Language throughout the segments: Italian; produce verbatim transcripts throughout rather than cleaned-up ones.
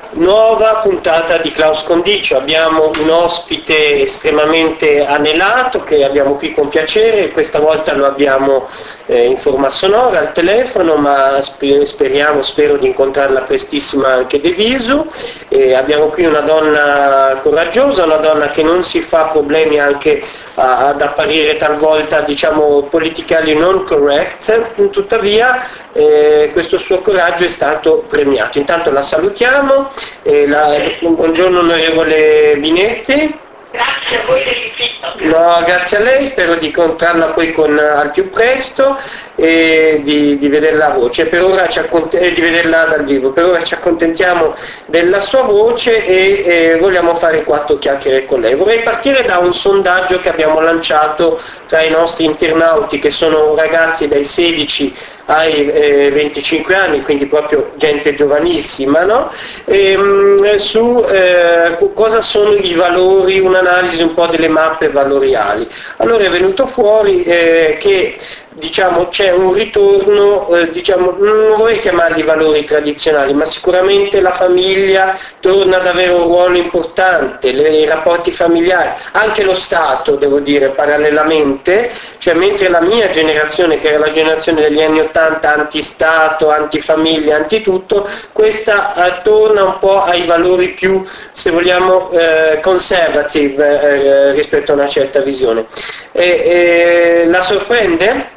Nuova puntata di Klaus Condicio, abbiamo un ospite estremamente anelato che abbiamo qui con piacere, questa volta lo abbiamo eh, in forma sonora al telefono, ma speriamo, spero di incontrarla prestissimo anche di viso. E abbiamo qui una donna coraggiosa, una donna che non si fa problemi anche a, ad apparire talvolta, diciamo, politically non correct, tuttavia eh, questo suo coraggio è stato premiato. Intanto la salutiamo. Eh, la, buongiorno onorevole Binetti. Grazie a voi dell'invito. No, grazie a lei, spero di incontrarla poi con, al più presto e di, di vederla a voce. Per ora ci accont- eh, di vederla dal vivo. Per ora ci accontentiamo della sua voce e eh, vogliamo fare quattro chiacchiere con lei. Vorrei partire da un sondaggio che abbiamo lanciato tra i nostri internauti, che sono ragazzi dai sedici ai eh, venticinque anni, quindi proprio gente giovanissima, no? E, mh, su eh, cosa sono i valori, un'analisi un po' delle mappe valoriali. Allora è venuto fuori eh, che diciamo c'è un ritorno, eh, diciamo, non vorrei chiamarli valori tradizionali, ma sicuramente la famiglia torna ad avere un ruolo importante, le, i rapporti familiari, anche lo Stato, devo dire, parallelamente, cioè mentre la mia generazione, che era la generazione degli anni ottanta, anti-Stato, anti-famiglia, anti-tutto, questa eh, torna un po' ai valori più, se vogliamo, eh, conservative eh, rispetto a una certa visione. E, e, la sorprende?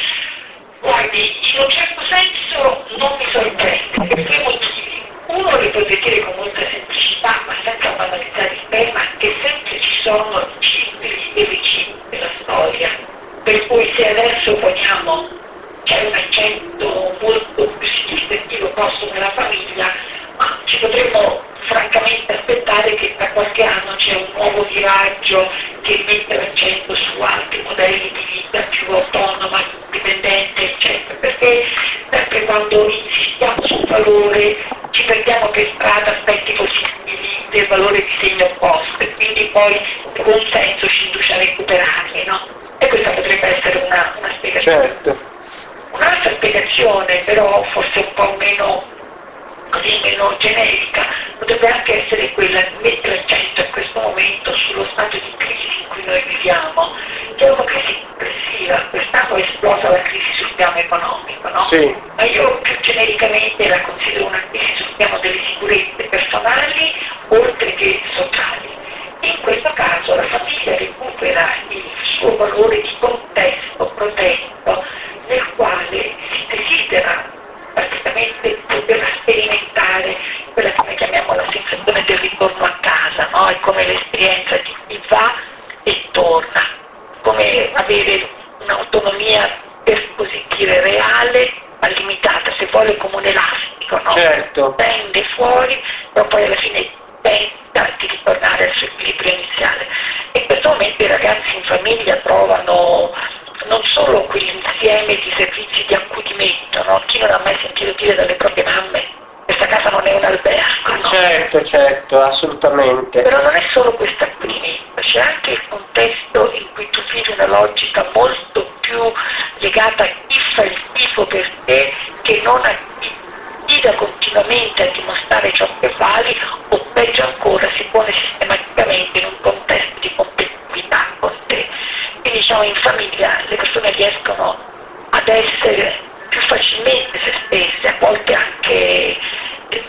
Guardi, in un certo senso non mi sorprende, per due motivi. Uno, le potete dire con molta semplicità, ma senza banalizzare il tema, che sempre ci sono cicli e ricicli della storia. Per cui se adesso poniamo, c'è un accento molto più significativo posto nella famiglia, ma ci potremmo francamente aspettare che tra qualche anno c'è un nuovo viraggio che mette l'accento su altri modelli di vita più autonoma, dipendente, eccetera, perché sempre quando insistiamo sul valore ci perdiamo per strada aspetti possibili del valore di segno opposto e quindi poi in buon senso ci induce a recuperarli, no? E questa potrebbe essere una, una spiegazione. Certo. Un'altra spiegazione, però forse un po' meno così meno generica, potrebbe anche essere quella di mettere l'accento in questo momento sullo stato di crisi in cui noi viviamo, che è una crisi complessiva. Quest'anno è esplosa la crisi sul piano economico, no? Sì. Ma io più genericamente la considero una crisi sul piano delle sicurezze personali oltre che sociali. In questo caso la famiglia recupera il suo valore di contesto protetto nel quale si desidera praticamente poter sperimentare quella che noi chiamiamo la sensazione del ritorno a casa, no? È come l'esperienza di chi va e torna, come avere un'autonomia, per così dire, reale ma limitata, se vuole come un elastico, no? Certo. Prende fuori, però poi alla fine tenta di ritornare al suo equilibrio iniziale. E in questo momento i ragazzi in famiglia trovano non solo quell'insieme di servizi di accudimento, no? Chi non ha mai sentito dire dalle proprie mamme questa casa non è un albergo, no? Certo, certo, assolutamente. Però non è solo questo accudimento, c'è anche il contesto in cui tu vivi una logica molto più legata a chi fa il tifo per te che non a chi tira continuamente a dimostrare ciò che vali o peggio ancora si pone sistematicamente in un contesto di competitività con te. Quindi diciamo in famiglia le persone riescono ad essere più facilmente se stesse, a volte anche eh,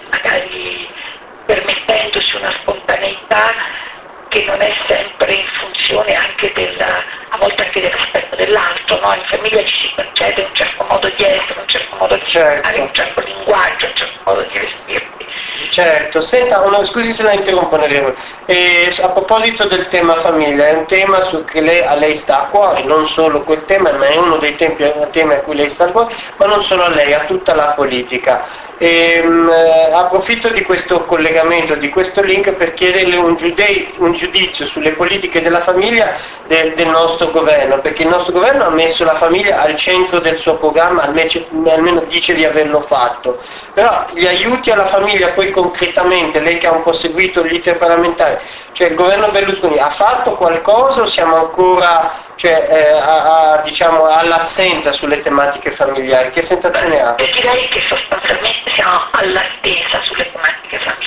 magari permettendosi una spontaneità che non è sempre in funzione anche della, a volte anche del rispetto dell'altro, no? In famiglia ci si concede un certo modo di essere, un certo modo di certo. fare, un certo linguaggio, un certo modo di vestirsi. Certo, senta, una, scusi se la interrompo, onorevole. E a proposito del tema famiglia, è un tema su che lei, a lei sta a cuore, non solo quel tema, ma è uno dei tempi, temi a cui lei sta a cuore, ma non solo a lei, a tutta la politica. E, mh, approfitto di questo collegamento, di questo link per chiederle un, giude- un giudizio sulle politiche della famiglia del, del nostro governo, perché il nostro governo ha messo la famiglia al centro del suo programma, almeno, almeno dice di averlo fatto, però gli aiuti alla famiglia poi concretamente, lei che ha un po' seguito l'iter parlamentare, cioè il governo Berlusconi ha fatto qualcosa o siamo ancora cioè, eh, a, a, diciamo, all'assenza sulle tematiche familiari? Che sensazione ha? Io direi che sostanzialmente siamo all'attesa sulle tematiche familiari.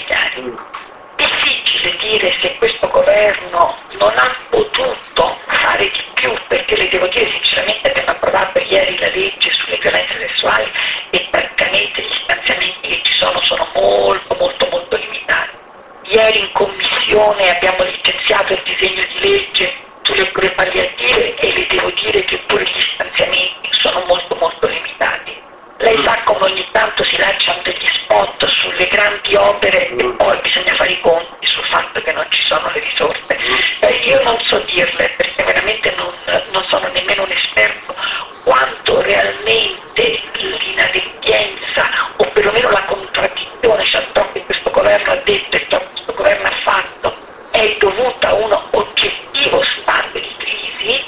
molto molto molto limitati. Ieri in commissione abbiamo licenziato il disegno di legge sulle cure palliative e le devo dire che pure gli stanziamenti sono molto molto limitati. Lei sa come ogni tanto si lanciano degli spot sulle grandi opere e poi bisogna fare i conti sul fatto che non ci sono le risorse. Eh, io non so dirle, perché veramente non, non sono nemmeno un esperto, quanto realmente l'inadempienza o perlomeno la contraddizione tra ciò che questo governo ha detto e ciò che questo governo ha fatto è dovuta a un oggettivo stato di crisi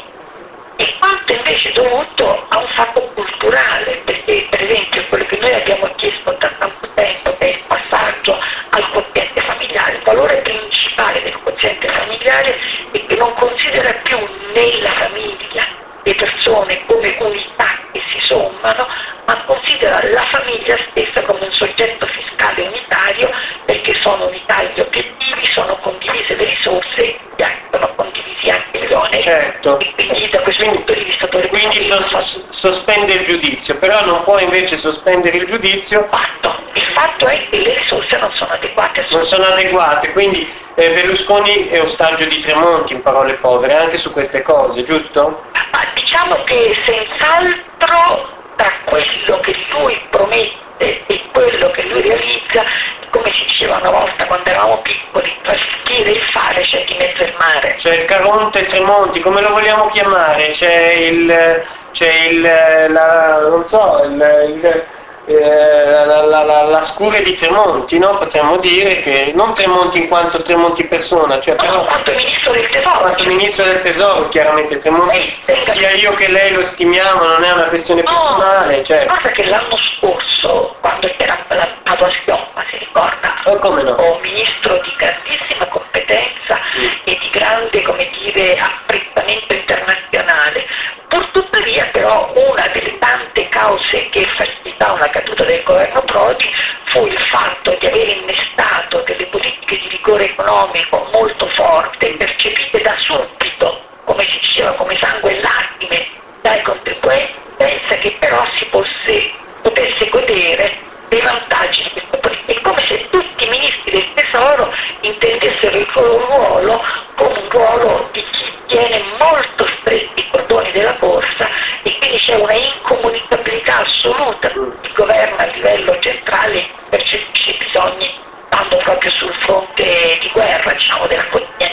e quanto invece è dovuto a un fatto culturale, perché per esempio quello che noi abbiamo chiesto da tanto tempo è il passaggio al quoziente familiare. Il valore principale del quoziente familiare è che non considera più nella famiglia le persone come unità che si sommano, ma considera la famiglia stessa come un soggetto fiscale unitario, perché sono unitari gli obiettivi, sono condivise le risorse, sono condivisi anche gli oneri. Certo. E quindi da questo punto di vista dovrebbe Quindi sos- sospende il giudizio, però non può invece sospendere il giudizio. fatto. Il fatto è che le risorse non sono adeguate. Non sono adeguate, quindi eh, Berlusconi è ostaggio di Tremonti, in parole povere, anche su queste cose, giusto? Ma diciamo che senz'altro tra quello che lui promette e quello che lui realizza, come si diceva una volta quando eravamo piccoli, tra il dire e il fare c'è di mezzo il mare. C'è il Caronte Tremonti, come lo vogliamo chiamare? C'è il... c'è il... la... non so, il... il Eh, la, la, la, la scure di Tremonti, no? Potremmo dire che non Tremonti in quanto Tremonti persona, cioè però in quanto ministro del tesoro. quanto ministro del tesoro, chiaramente Tremonti, sia io che lei lo stimiamo, non è una questione personale, cioè. Guarda che l'anno scorso, quando era nato a Schioppa, si ricorda, oh, come no? un ministro di grandissima competenza mm. e di grande, come dire, apprezzamento internazionale. Purtuttavia però una delle tante cause che facilitava la caduta del governo Prodi fu il fatto di aver innestato delle politiche di rigore economico molto forti, percepite da subito, come si diceva, come sangue e lacrime dai contribuenti, senza che però si fosse, potesse godere dei vantaggi di questa politica. È come se tutti i ministri del tesoro intendessero il loro ruolo come un ruolo di chi tiene molto stretti i cordoni della borsa e quindi c'è una incomunicabilità assoluta. Il governo a livello centrale percepisce i bisogni stando proprio sul fronte di guerra, diciamo, della quotidianità.